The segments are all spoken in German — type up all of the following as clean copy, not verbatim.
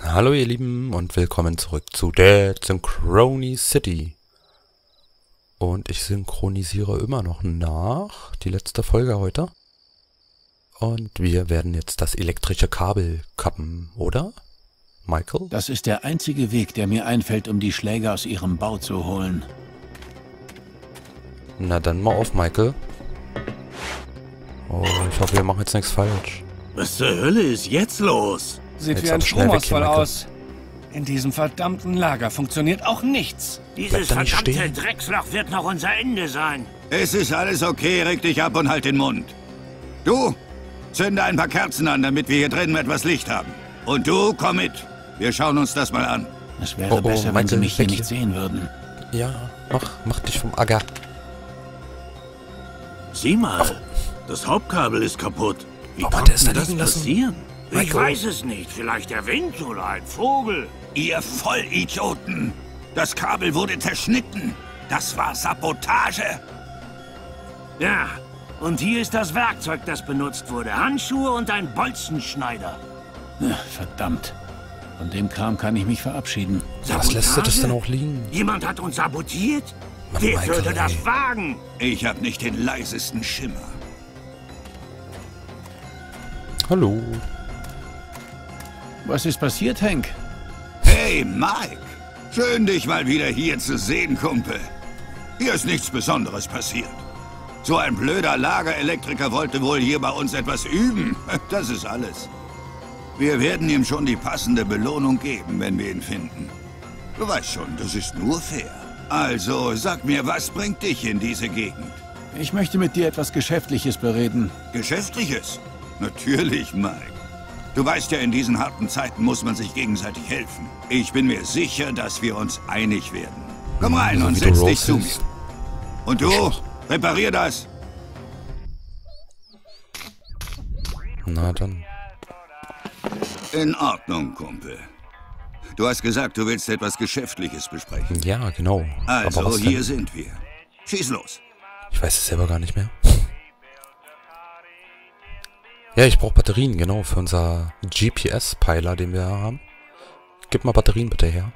Hallo ihr Lieben und willkommen zurück zu Dead Synchronicity. Und ich synchronisiere immer noch nach, die letzte Folge heute. Und wir werden jetzt das elektrische Kabel kappen, oder? Michael? Das ist der einzige Weg, der mir einfällt, um die Schläge aus ihrem Bau zu holen. Na dann mal auf, Michael. Oh, ich hoffe, wir machen jetzt nichts falsch. Was zur Hölle ist jetzt los? Sieht Jetzt wie ein aber schnell weg hier, Stromausfall Michael. aus. In diesem verdammten Lager funktioniert auch nichts. Dieses da nicht verdammte stehen. Drecksloch wird noch unser Ende sein. Es ist alles okay, reg dich ab und halt den Mund. Du, zünde ein paar Kerzen an, damit wir hier drinnen etwas Licht haben. Und du, komm mit. Wir schauen uns das mal an. Es wäre Oh, besser, wenn Michael, sie mich hier weg nicht sehen würden. Ja, mach dich vom Acker. Sieh mal, das Hauptkabel ist kaputt. Wie Oh, konnte der ist da das liegen lassen. passieren? Ich Michael. weiß es nicht. Vielleicht der Wind oder ein Vogel. Ihr Vollidioten! Das Kabel wurde zerschnitten. Das war Sabotage. Ja, und hier ist das Werkzeug, das benutzt wurde. Handschuhe und ein Bolzenschneider. Verdammt. Von dem Kram kann ich mich verabschieden. Was lässt du das Sabotage? denn auch liegen? Jemand hat uns sabotiert? Mann, Wer Michael, würde das ey. wagen? Ich habe nicht den leisesten Schimmer. Hallo. Was ist passiert, Hank? Hey, Mike. Schön, dich mal wieder hier zu sehen, Kumpel. Hier ist nichts Besonderes passiert. So ein blöder Lagerelektriker wollte wohl hier bei uns etwas üben. Das ist alles. Wir werden ihm schon die passende Belohnung geben, wenn wir ihn finden. Du weißt schon, das ist nur fair. Also, sag mir, was bringt dich in diese Gegend? Ich möchte mit dir etwas Geschäftliches bereden. Geschäftliches? Natürlich, Mike. Du weißt ja, in diesen harten Zeiten muss man sich gegenseitig helfen. Ich bin mir sicher, dass wir uns einig werden. Komm rein So und wie du setz dich Rose zu mir. bist. Und du, reparier das. Na dann. In Ordnung, Kumpel. Du hast gesagt, du willst etwas Geschäftliches besprechen. Ja, genau. Aber Also, was hier denn? sind wir. Schieß los. Ich weiß es selber gar nicht mehr. Ja, ich brauche Batterien, genau, für unser GPS-Peiler, den wir haben. Gib mal Batterien bitte her.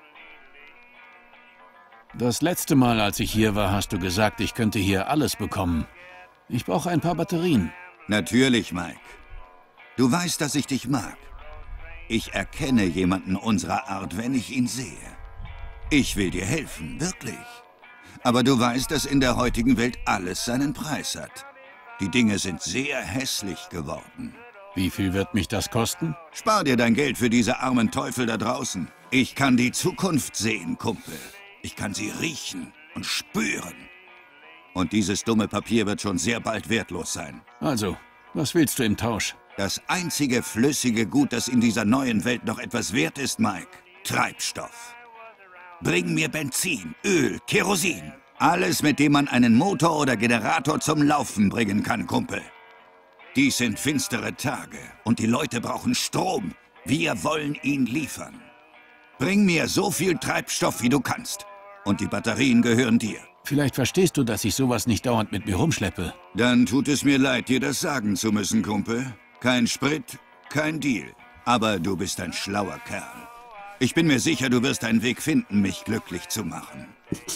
Das letzte Mal, als ich hier war, hast du gesagt, ich könnte hier alles bekommen. Ich brauche ein paar Batterien. Natürlich, Mike. Du weißt, dass ich dich mag. Ich erkenne jemanden unserer Art, wenn ich ihn sehe. Ich will dir helfen, wirklich. Aber du weißt, dass in der heutigen Welt alles seinen Preis hat. Die Dinge sind sehr hässlich geworden. Wie viel wird mich das kosten? Spar dir dein Geld für diese armen Teufel da draußen. Ich kann die Zukunft sehen, Kumpel. Ich kann sie riechen und spüren. Und dieses dumme Papier wird schon sehr bald wertlos sein. Also, was willst du im Tausch? Das einzige flüssige Gut, das in dieser neuen Welt noch etwas wert ist, Mike. Treibstoff. Bring mir Benzin, Öl, Kerosin. Alles, mit dem man einen Motor oder Generator zum Laufen bringen kann, Kumpel. Dies sind finstere Tage und die Leute brauchen Strom. Wir wollen ihn liefern. Bring mir so viel Treibstoff, wie du kannst. Und die Batterien gehören dir. Vielleicht verstehst du, dass ich sowas nicht dauernd mit mir rumschleppe. Dann tut es mir leid, dir das sagen zu müssen, Kumpel. Kein Sprit, kein Deal. Aber du bist ein schlauer Kerl. Ich bin mir sicher, du wirst einen Weg finden, mich glücklich zu machen.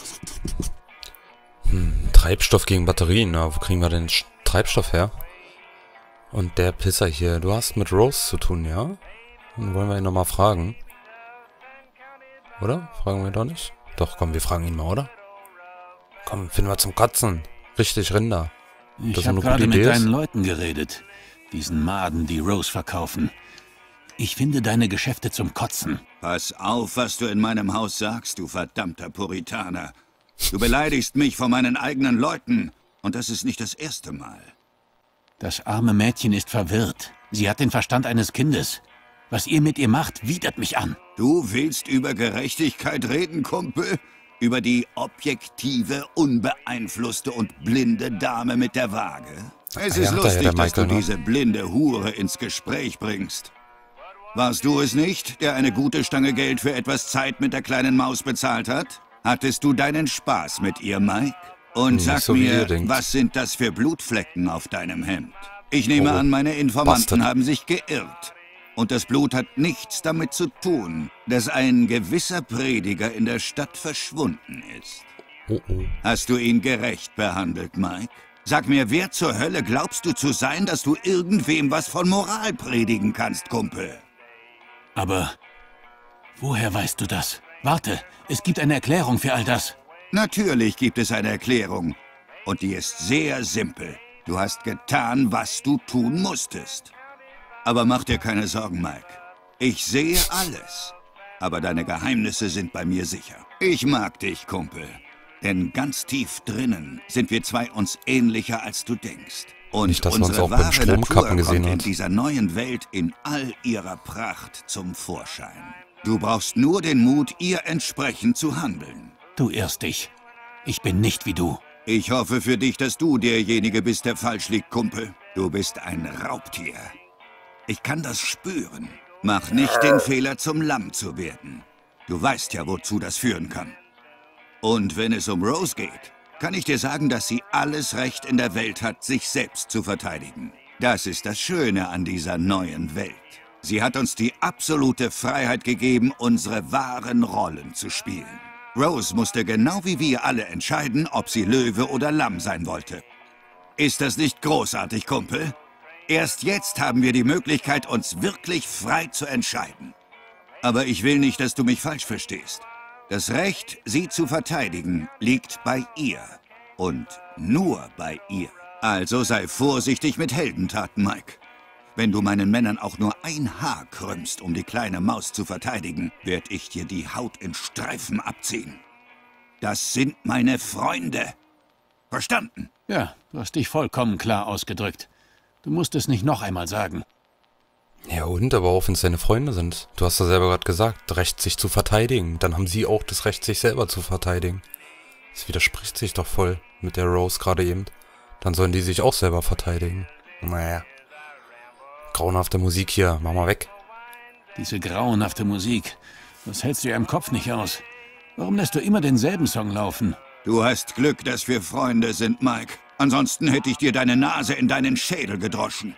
Treibstoff gegen Batterien, na, wo kriegen wir denn Treibstoff her? Und der Pisser hier, du hast mit Rose zu tun, ja? Dann wollen wir ihn nochmal fragen. Oder? Fragen wir doch nicht? Doch, komm, wir fragen ihn mal, oder? Komm, finden wir zum Kotzen. Richtig Rinder. Das Ich ist habe eine gerade gute mit Idee deinen ist. Leuten geredet. Diesen Maden, die Rose verkaufen. Ich finde deine Geschäfte zum Kotzen. Pass auf, was du in meinem Haus sagst, du verdammter Puritaner. Du beleidigst mich vor meinen eigenen Leuten. Und das ist nicht das erste Mal. Das arme Mädchen ist verwirrt. Sie hat den Verstand eines Kindes. Was ihr mit ihr macht, widert mich an. Du willst über Gerechtigkeit reden, Kumpel? Über die objektive, unbeeinflusste und blinde Dame mit der Waage? Es Ja, ist hat er ja, lustig, der dass du Michael, ne? diese blinde Hure ins Gespräch bringst. Warst du es nicht, der eine gute Stange Geld für etwas Zeit mit der kleinen Maus bezahlt hat? Hattest du deinen Spaß mit ihr, Mike? Und Nicht sag so, wie ihr mir, denkt. was sind das für Blutflecken auf deinem Hemd? Ich nehme Oh, an, meine Informanten Bastard. haben sich geirrt. Und das Blut hat nichts damit zu tun, dass ein gewisser Prediger in der Stadt verschwunden ist. Oh oh. Hast du ihn gerecht behandelt, Mike? Sag mir, wer zur Hölle glaubst du zu sein, dass du irgendwem was von Moral predigen kannst, Kumpel? Aber woher weißt du das? Warte, es gibt eine Erklärung für all das. Natürlich gibt es eine Erklärung. Und die ist sehr simpel. Du hast getan, was du tun musstest. Aber mach dir keine Sorgen, Mike. Ich sehe alles. Aber deine Geheimnisse sind bei mir sicher. Ich mag dich, Kumpel. Denn ganz tief drinnen sind wir zwei uns ähnlicher, als du denkst. Und Nicht, dass wir uns unsere auch beim wahre Stromkappen Natur gesehen kommt in haben. dieser neuen Welt in all ihrer Pracht zum Vorschein. Du brauchst nur den Mut, ihr entsprechend zu handeln. Du irrst dich. Ich bin nicht wie du. Ich hoffe für dich, dass du derjenige bist, der falsch liegt, Kumpel. Du bist ein Raubtier. Ich kann das spüren. Mach nicht den Fehler, zum Lamm zu werden. Du weißt ja, wozu das führen kann. Und wenn es um Rose geht, kann ich dir sagen, dass sie alles Recht in der Welt hat, sich selbst zu verteidigen. Das ist das Schöne an dieser neuen Welt. Sie hat uns die absolute Freiheit gegeben, unsere wahren Rollen zu spielen. Rose musste genau wie wir alle entscheiden, ob sie Löwe oder Lamm sein wollte. Ist das nicht großartig, Kumpel? Erst jetzt haben wir die Möglichkeit, uns wirklich frei zu entscheiden. Aber ich will nicht, dass du mich falsch verstehst. Das Recht, sie zu verteidigen, liegt bei ihr. Und nur bei ihr. Also sei vorsichtig mit Heldentaten, Mike. Wenn du meinen Männern auch nur ein Haar krümmst, um die kleine Maus zu verteidigen, werd ich dir die Haut in Streifen abziehen. Das sind meine Freunde. Verstanden? Ja, du hast dich vollkommen klar ausgedrückt. Du musst es nicht noch einmal sagen. Ja und, aber auch wenn es deine Freunde sind. Du hast ja selber gerade gesagt, Recht sich zu verteidigen. Dann haben sie auch das Recht, sich selber zu verteidigen. Das widerspricht sich doch voll mit der Rose gerade eben. Dann sollen die sich auch selber verteidigen. Naja. Grauenhafte Musik hier, mach mal weg. Diese grauenhafte Musik, das hältst du ja im Kopf nicht aus. Warum lässt du immer denselben Song laufen? Du hast Glück, dass wir Freunde sind, Mike. Ansonsten hätte ich dir deine Nase in deinen Schädel gedroschen.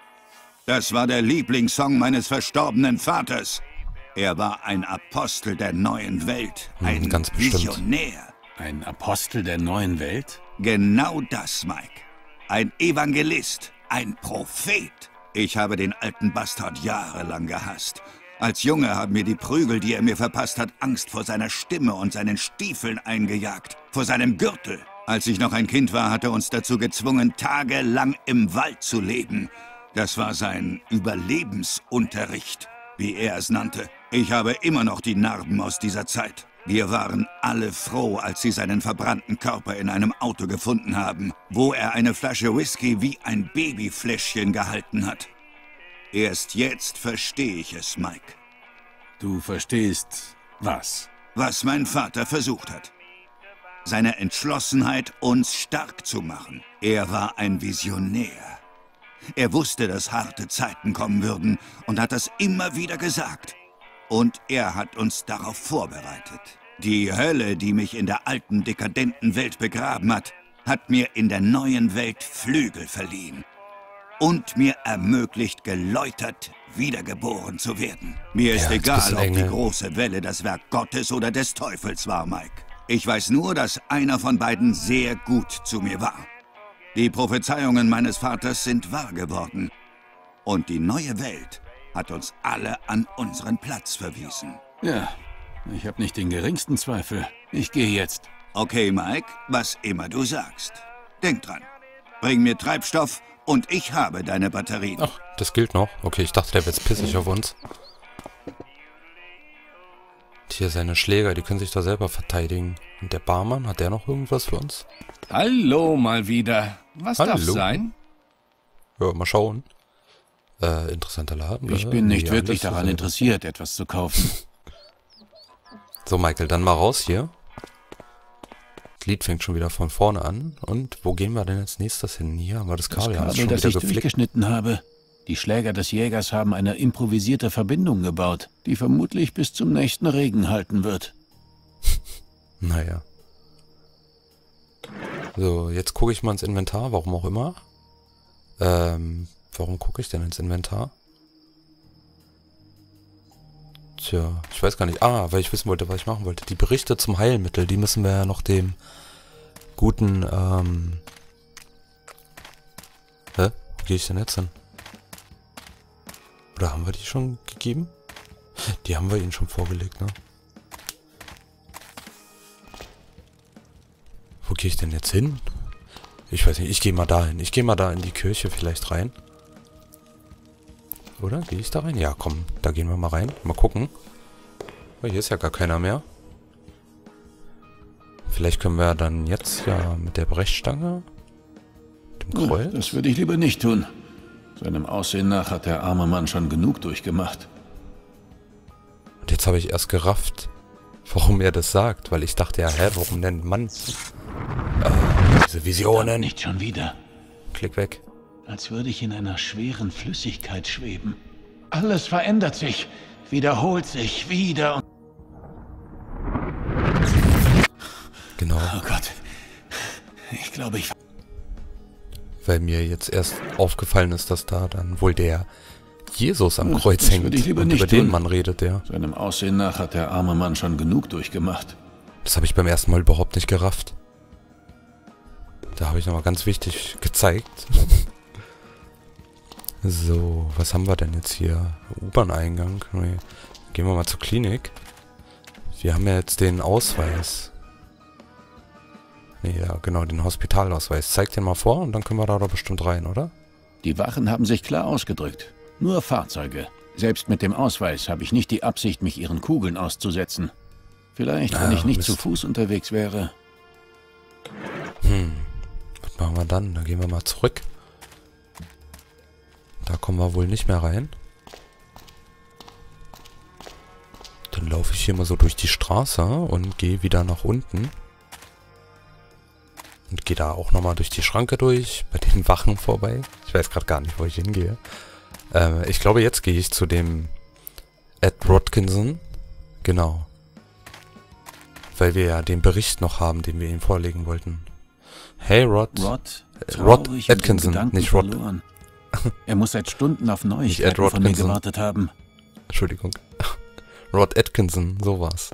Das war der Lieblingssong meines verstorbenen Vaters. Er war ein Apostel der neuen Welt, ein ganz bestimmt. Visionär. Ein Apostel der neuen Welt? Genau das, Mike. Ein Evangelist, ein Prophet. Ich habe den alten Bastard jahrelang gehasst. Als Junge haben mir die Prügel, die er mir verpasst hat, Angst vor seiner Stimme und seinen Stiefeln eingejagt, vor seinem Gürtel. Als ich noch ein Kind war, hat er uns dazu gezwungen, tagelang im Wald zu leben. Das war sein Überlebensunterricht, wie er es nannte. Ich habe immer noch die Narben aus dieser Zeit. Wir waren alle froh, als sie seinen verbrannten Körper in einem Auto gefunden haben, wo er eine Flasche Whisky wie ein Babyfläschchen gehalten hat. Erst jetzt verstehe ich es, Mike. Du verstehst was? Was mein Vater versucht hat. Seine Entschlossenheit, uns stark zu machen. Er war ein Visionär. Er wusste, dass harte Zeiten kommen würden und hat das immer wieder gesagt. Und er hat uns darauf vorbereitet. Die Hölle, die mich in der alten, dekadenten Welt begraben hat, hat mir in der neuen Welt Flügel verliehen. Und mir ermöglicht, geläutert wiedergeboren zu werden. Mir ist egal, ob die große Welle das Werk Gottes oder des Teufels war, Mike. Ich weiß nur, dass einer von beiden sehr gut zu mir war. Die Prophezeiungen meines Vaters sind wahr geworden. Und die neue Welt hat uns alle an unseren Platz verwiesen. Ja, ich habe nicht den geringsten Zweifel. Ich gehe jetzt. Okay, Mike, was immer du sagst. Denk dran. Bring mir Treibstoff und ich habe deine Batterien. Ach, das gilt noch. Okay, ich dachte, der wird jetzt pissig auf uns. Hier seine Schläger, die können sich da selber verteidigen. Und der Barmann, hat der noch irgendwas für uns? Hallo mal wieder. Was darf sein? Ja, mal schauen. Interessanter Laden. Ich bin nicht wirklich daran interessiert, etwas zu kaufen. So, Michael, dann mal raus hier. Das Lied fängt schon wieder von vorne an. Und wo gehen wir denn als nächstes hin? Hier haben wir das Kabel. Das Kabel, das ich durchgeschnitten habe. Die Schläger des Jägers haben eine improvisierte Verbindung gebaut, die vermutlich bis zum nächsten Regen halten wird. Naja. So, jetzt gucke ich mal ins Inventar, warum auch immer. Warum gucke ich denn ins Inventar? Tja, ich weiß gar nicht. Weil ich wissen wollte, was ich machen wollte. Die Berichte zum Heilmittel, die müssen wir ja noch dem guten, Wo gehe ich denn jetzt hin? Oder haben wir die schon gegeben? Die haben wir ihnen schon vorgelegt, ne? Wo gehe ich denn jetzt hin? Ich weiß nicht, ich gehe mal dahin. Ich gehe mal da in die Kirche vielleicht rein. Oder? Gehe ich da rein? Ja, komm, da gehen wir mal rein. Mal gucken. Oh, hier ist ja gar keiner mehr. Vielleicht können wir dann jetzt ja mit der Brechstange, dem Kreuz... Das würde ich lieber nicht tun. Seinem Aussehen nach hat der arme Mann schon genug durchgemacht. Und jetzt habe ich erst gerafft, warum er das sagt. Weil ich dachte ja, warum nennt man... diese Visionen. Nicht schon wieder. Klick weg. Als würde ich in einer schweren Flüssigkeit schweben. Alles verändert sich, wiederholt sich, wieder. Genau. Oh Gott. Ich glaube, ich... Weil mir jetzt erst aufgefallen ist, dass da dann wohl der Jesus am Kreuz das hängt. würde ich lieber Und nicht über den tun. Mann redet der. Seinem Aussehen nach hat der arme Mann schon genug durchgemacht. Das habe ich beim ersten Mal überhaupt nicht gerafft. Da habe ich nochmal ganz wichtig gezeigt. So, was haben wir denn jetzt hier? U-Bahn-Eingang. Nee. Gehen wir mal zur Klinik. Wir haben ja jetzt den Ausweis. Nee, ja, genau, den Hospitalausweis. Zeig den mal vor und dann können wir da doch bestimmt rein, oder? Die Wachen haben sich klar ausgedrückt. Nur Fahrzeuge. Selbst mit dem Ausweis habe ich nicht die Absicht, mich ihren Kugeln auszusetzen. Vielleicht, wenn ich nicht Mist. zu Fuß unterwegs wäre. Was machen wir dann? Dann gehen wir mal zurück. Da kommen wir wohl nicht mehr rein. Dann laufe ich hier mal so durch die Straße und gehe wieder nach unten. Und gehe da auch nochmal durch die Schranke durch, bei den Wachen vorbei. Ich weiß gerade gar nicht, wo ich hingehe. Ich glaube, jetzt gehe ich zu dem Ed Rodkinson. Genau. Weil wir ja den Bericht noch haben, den wir ihm vorlegen wollten. Hey Rod. Rod Atkinson, nicht Rod. Verloren. Er muss seit Stunden auf Neuigkeiten Rod von mir Atkinson. gewartet haben. Entschuldigung. Rod Atkinson, sowas.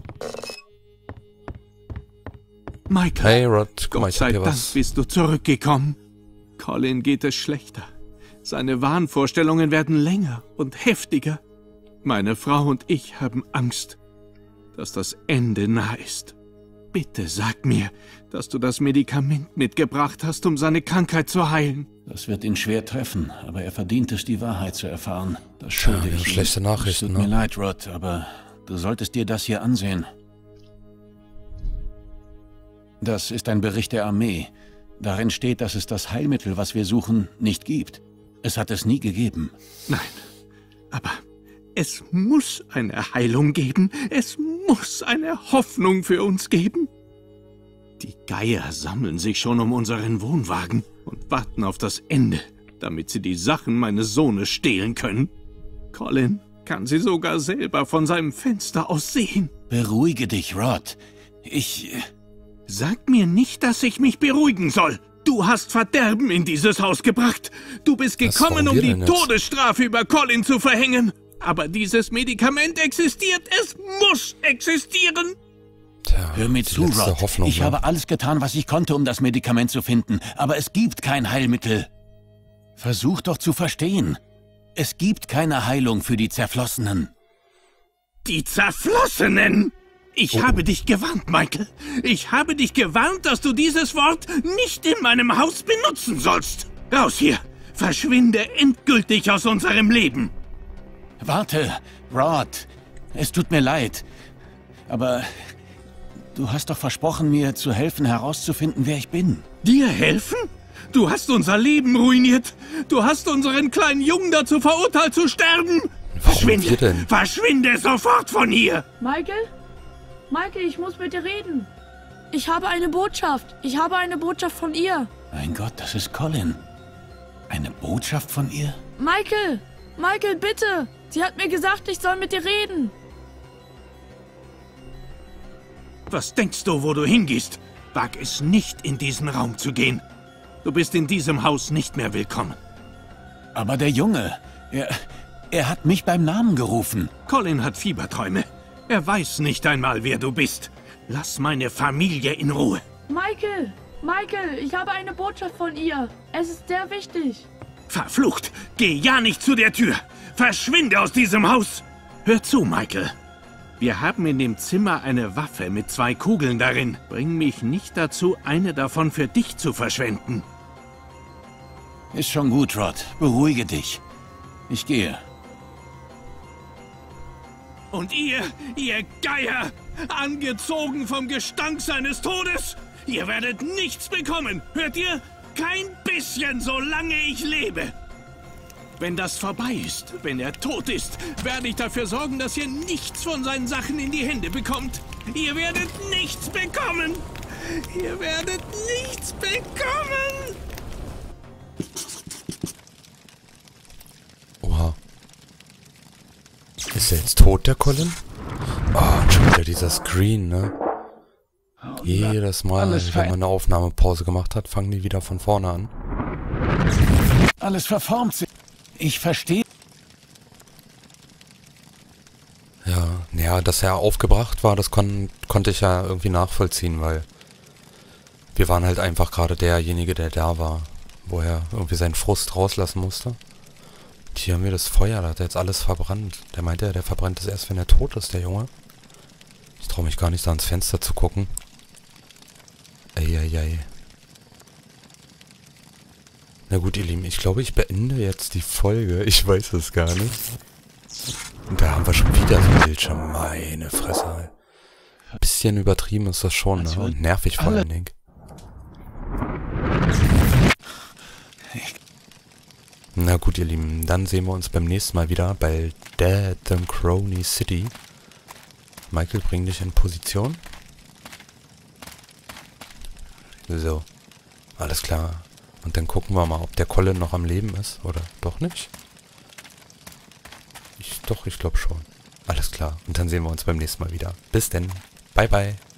Michael, Hey Rod, guck mal, Gott ich hab sei hier Dank was. bist du zurückgekommen. Colin geht es schlechter. Seine Wahnvorstellungen werden länger und heftiger. Meine Frau und ich haben Angst, dass das Ende nah ist. Bitte sag mir, dass du das Medikament mitgebracht hast, um seine Krankheit zu heilen. Das wird ihn schwer treffen, aber er verdient es, die Wahrheit zu erfahren. Das schulde ich ihm. schlechte Nachrichten, Es tut ne? mir leid, Rod, aber du solltest dir das hier ansehen. Das ist ein Bericht der Armee. Darin steht, dass es das Heilmittel, was wir suchen, nicht gibt. Es hat es nie gegeben. Nein, aber es muss eine Heilung geben. Es muss eine Hoffnung für uns geben. Die Geier sammeln sich schon um unseren Wohnwagen und warten auf das Ende, damit sie die Sachen meines Sohnes stehlen können. Colin kann sie sogar selber von seinem Fenster aus sehen. Beruhige dich, Rod. Sag mir nicht, dass ich mich beruhigen soll. Du hast Verderben in dieses Haus gebracht. Du bist gekommen, warum um wir die denn jetzt? Todesstrafe über Colin zu verhängen. Aber dieses Medikament existiert. Es muss existieren. Tja, Hör mir die zu, letzte Rod. Hoffnung, Ich ne? habe alles getan, was ich konnte, um das Medikament zu finden. Aber es gibt kein Heilmittel. Versuch doch zu verstehen. Es gibt keine Heilung für die Zerflossenen. Die Zerflossenen! Ich habe dich gewarnt, Michael. Ich habe dich gewarnt, dass du dieses Wort nicht in meinem Haus benutzen sollst. Raus hier! Verschwinde endgültig aus unserem Leben! Warte, Rod. Es tut mir leid. Aber du hast doch versprochen, mir zu helfen, herauszufinden, wer ich bin. Dir helfen? Du hast unser Leben ruiniert. Du hast unseren kleinen Jungen dazu verurteilt zu sterben. Warum wir denn? Verschwinde sofort von hier! Michael? Michael, ich muss mit dir reden. Ich habe eine Botschaft. Ich habe eine Botschaft von ihr. Mein Gott, das ist Colin. Eine Botschaft von ihr? Michael! Michael, bitte! Sie hat mir gesagt, ich soll mit dir reden. Was denkst du, wo du hingehst? Wag es nicht, in diesen Raum zu gehen. Du bist in diesem Haus nicht mehr willkommen. Aber der Junge, Er hat mich beim Namen gerufen. Colin hat Fieberträume. Er weiß nicht einmal, wer du bist. Lass meine Familie in Ruhe. Michael! Michael, ich habe eine Botschaft von ihr. Es ist sehr wichtig. Verflucht! Geh ja nicht zu der Tür! Verschwinde aus diesem Haus! Hör zu, Michael. Wir haben in dem Zimmer eine Waffe mit 2 Kugeln darin. Bring mich nicht dazu, eine davon für dich zu verschwenden. Ist schon gut, Rod. Beruhige dich. Ich gehe. Und ihr Geier, angezogen vom Gestank seines Todes, ihr werdet nichts bekommen, hört ihr? Kein bisschen, solange ich lebe. Wenn das vorbei ist, wenn er tot ist, werde ich dafür sorgen, dass ihr nichts von seinen Sachen in die Hände bekommt. Ihr werdet nichts bekommen. Ihr werdet nichts bekommen. Oha. Ist er jetzt tot, der Colin? Oh, und schon wieder dieser Screen, ne? Jedes Mal, wenn man eine Aufnahmepause gemacht hat, fangen die wieder von vorne an. Alles verformt sich. Ich verstehe. Ja, dass er aufgebracht war, das konnte ich ja irgendwie nachvollziehen, weil wir waren halt einfach gerade derjenige, der da war, wo er irgendwie seinen Frust rauslassen musste. Hier haben wir das Feuer, da hat er jetzt alles verbrannt. Der meinte ja, der verbrennt es erst, wenn er tot ist, der Junge. Ich traue mich gar nicht, da ans Fenster zu gucken. Eieiei. Na gut, ihr Lieben, ich glaube, ich beende jetzt die Folge. Ich weiß es gar nicht. Und da haben wir schon wieder so ein Bildschirm. Meine Fresse. Bisschen übertrieben ist das schon, ne? Und nervig vor allen Dingen. Na gut, ihr Lieben, dann sehen wir uns beim nächsten Mal wieder bei Dead Crony City. Michael, bring dich in Position. So, alles klar. Und dann gucken wir mal, ob der Colin noch am Leben ist oder doch nicht. Ich glaube schon. Alles klar. Und dann sehen wir uns beim nächsten Mal wieder. Bis denn. Bye, bye.